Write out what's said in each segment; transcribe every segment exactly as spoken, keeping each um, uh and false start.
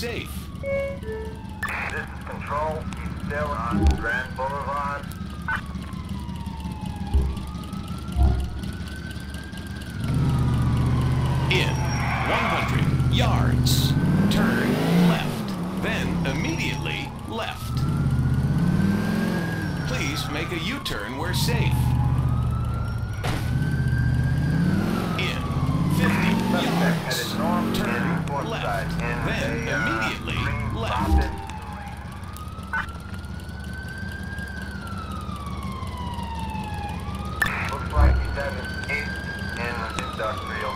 safe. This is Control. He's still on Grand Boulevard. In one hundred yards. Turn left, then immediately left. Please make a U-turn where safe. In fifty yards. Turn left, then immediately left. Looks like he's having eight in industrial.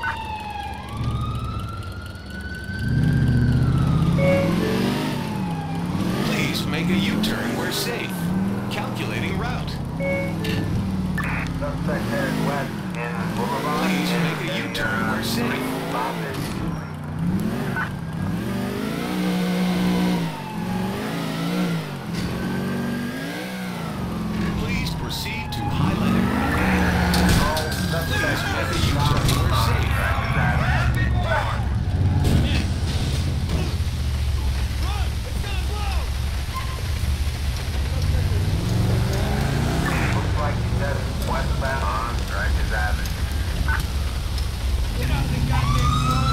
Please make a U-turn where safe. Calculating route. Suspect headed west in Boulevard. Please make a U-turn where safe. Please proceed to highlighted route. Please make a U-turn where safe. Looks like he's headed westbound on Rikers Avenue. Get out the goddamn car!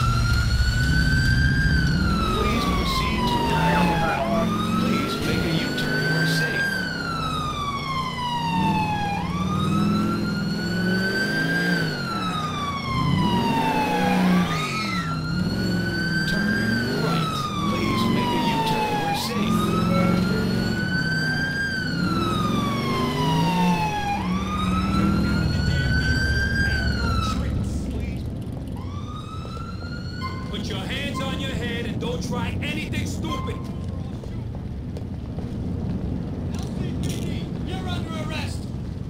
Please proceed to highlighted route. Please make a U-turn where safe. Turn right. Please make a U-turn where safe. Please. Put your hands on your head and don't try anything stupid. L C P D, you're under arrest.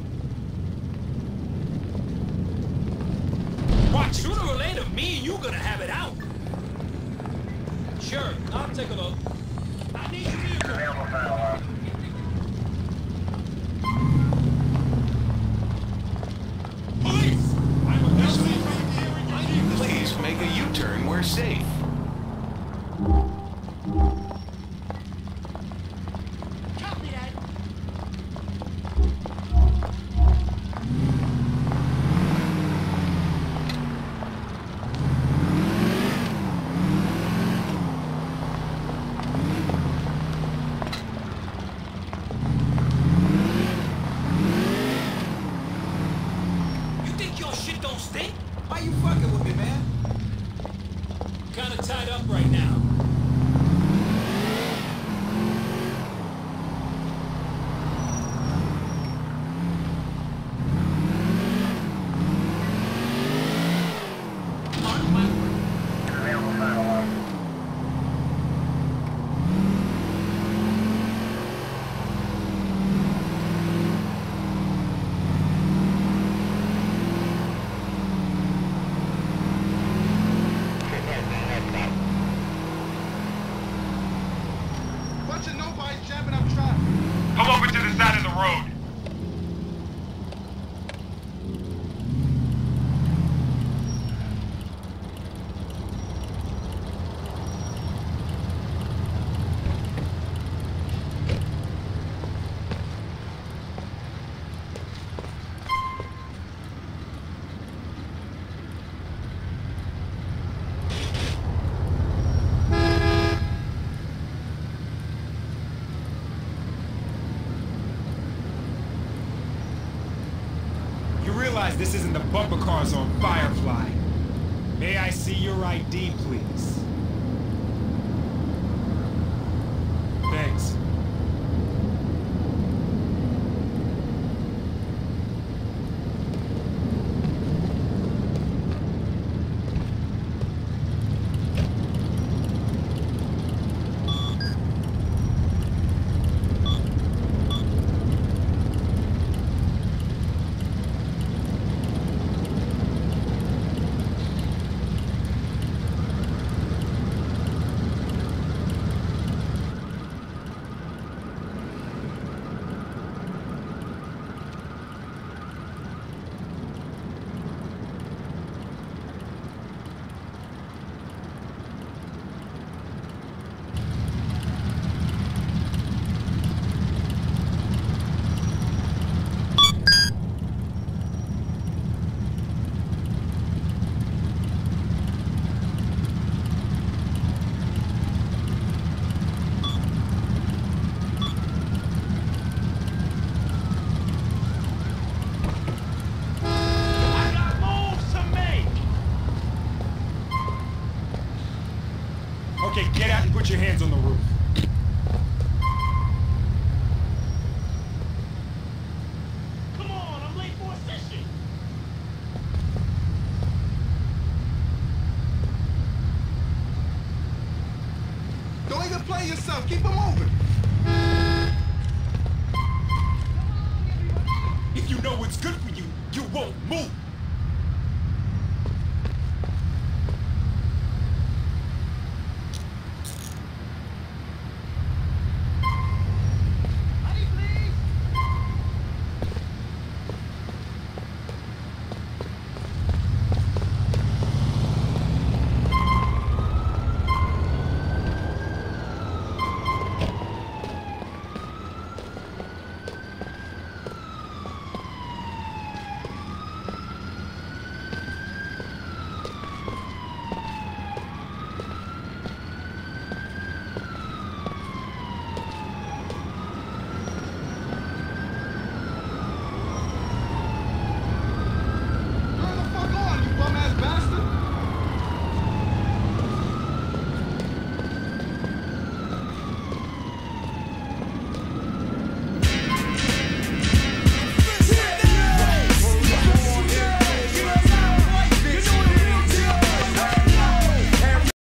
Watch, sooner or later, me and you gonna have it out. Sure, I'll take a look. I need your vehicle. Police! I'm a L C P D here in your vehicle. Please make a U-turn where safe. Copy that. You think your shit don't stink? Why you fucking with me, man? Kinda tied up right now. Bunch of nobodies jamming up traffic. Come over to the side of the road. You realize this isn't the bumper cars on Firefly. May I see your I D, please? Thanks. hands on the roof. Come on, I'm late for a session. Don't even play yourself. Keep it moving. If you know what's good for you, you won't move.